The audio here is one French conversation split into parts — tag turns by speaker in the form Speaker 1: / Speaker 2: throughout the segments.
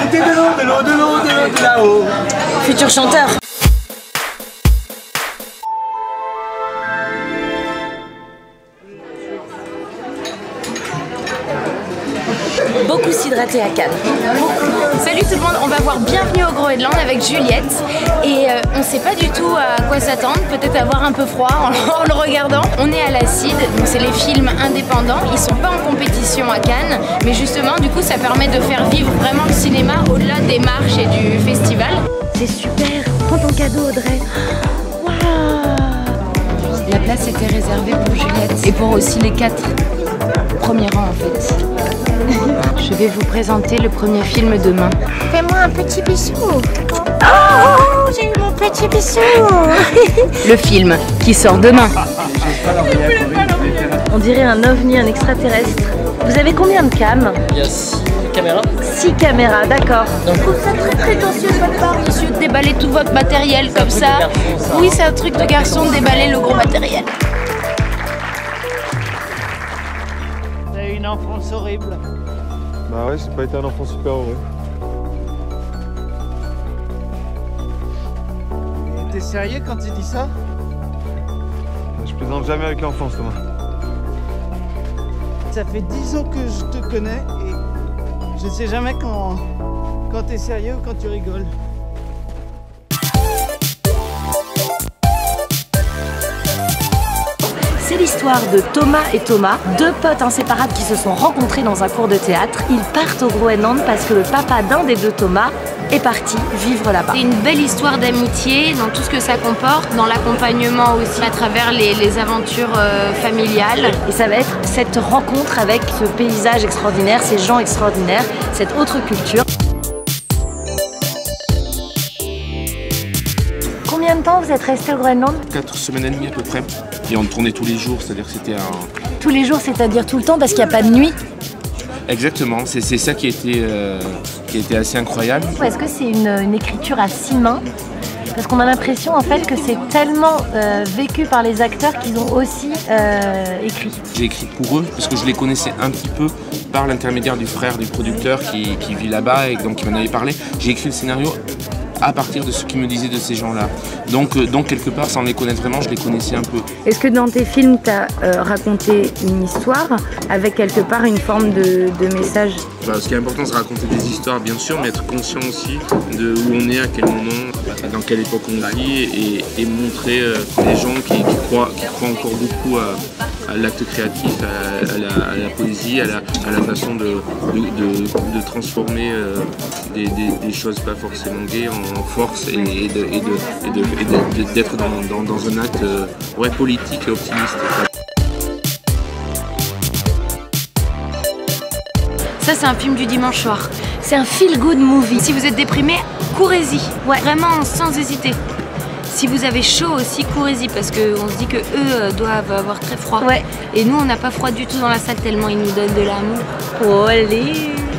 Speaker 1: Mettez de l'eau de là-haut.
Speaker 2: Futur chanteur. Beaucoup s'hydrater à Cannes.
Speaker 3: Salut tout le monde, on va voir Bienvenue au Groenland avec Juliette et on sait pas du tout à quoi s'attendre, peut-être avoir un peu froid en le regardant. On est à l'Acide, donc c'est les films indépendants, ils sont pas en compétition à Cannes, mais justement du coup ça permet de faire vivre vraiment le cinéma au-delà des marches et du festival.
Speaker 2: C'est super, prends ton cadeau Audrey. Waouh.
Speaker 3: La place était réservée pour Juliette et pour aussi les 4 premiers rangs en fait. Je vais vous présenter le premier film demain.
Speaker 2: Fais-moi un petit bisou. Oh, j'ai eu mon petit bisou.
Speaker 3: Le film qui sort demain.
Speaker 2: On dirait un ovni, un extraterrestre. Vous avez combien de cams?
Speaker 4: Il y a 6 caméras.
Speaker 2: 6 caméras, d'accord.
Speaker 3: Je trouve ça très prétentieux de votre part, monsieur, de déballer tout votre matériel comme ça. Oui, c'est un truc de garçon de déballer le gros matériel.
Speaker 4: T'as une enfance horrible.
Speaker 5: Bah ouais, j'ai pas été un enfant super heureux.
Speaker 4: T'es sérieux quand tu dis ça?
Speaker 5: Je plaisante jamais avec l'enfance, Thomas.
Speaker 4: Ça fait 10 ans que je te connais et je sais jamais quand t'es sérieux ou quand tu rigoles.
Speaker 2: C'est l'histoire de Thomas et Thomas, deux potes inséparables qui se sont rencontrés dans un cours de théâtre. Ils partent au Groenland parce que le papa d'un des deux Thomas est parti vivre là-bas.
Speaker 3: C'est une belle histoire d'amitié dans tout ce que ça comporte, dans l'accompagnement aussi à travers les aventures familiales.
Speaker 2: Et ça va être cette rencontre avec ce paysage extraordinaire, ces gens extraordinaires, cette autre culture. Combien de temps vous êtes resté au Groenland?
Speaker 6: 4 semaines et demie à peu près. Et on tournait tous les jours, c'est-à-dire que c'était un...
Speaker 2: Tous les jours, c'est-à-dire tout le temps parce qu'il n'y a pas de nuit?
Speaker 6: Exactement, c'est ça qui a été assez incroyable.
Speaker 2: Est-ce que c'est une écriture à 6 mains? Parce qu'on a l'impression en fait que c'est tellement vécu par les acteurs qu'ils ont aussi écrit.
Speaker 6: J'ai écrit pour eux parce que je les connaissais un petit peu par l'intermédiaire du frère du producteur qui vit là-bas et donc qui m'en avait parlé. J'ai écrit le scénario à partir de ce qu'ils me disaient de ces gens-là. Donc quelque part, sans les connaître vraiment, je les connaissais un peu.
Speaker 3: Est-ce que dans tes films, tu as raconté une histoire avec quelque part une forme de message?
Speaker 6: Ce qui est important, c'est raconter des histoires, bien sûr, mais être conscient aussi de où on est, à quel moment, dans quelle époque on vit, et montrer les gens qui croient encore beaucoup à l'acte créatif, à la poésie, à la façon de transformer des choses pas forcément gaies en force et d'être dans un acte politique et optimiste.
Speaker 3: Ça, c'est un film du dimanche soir.
Speaker 2: C'est un feel-good movie.
Speaker 3: Si vous êtes déprimé, courez-y. Ouais. Vraiment, sans hésiter. Si vous avez chaud aussi, courez-y parce qu'on se dit que eux doivent avoir très froid.
Speaker 2: Ouais.
Speaker 3: Et nous, on n'a pas froid du tout dans la salle tellement ils nous donnent de l'amour.
Speaker 2: Oh, allez.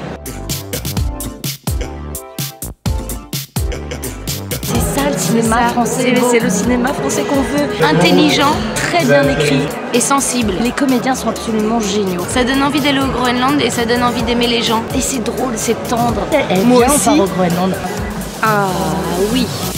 Speaker 2: C'est ça le cinéma français. C'est le cinéma français qu'on veut.
Speaker 3: Intelligent, très bien écrit et sensible.
Speaker 2: Les comédiens sont absolument géniaux.
Speaker 3: Ça donne envie d'aller au Groenland et ça donne envie d'aimer les gens.
Speaker 2: Et c'est drôle, c'est tendre.
Speaker 3: Moi aussi.
Speaker 2: On part au Groenland.
Speaker 3: Ah oui.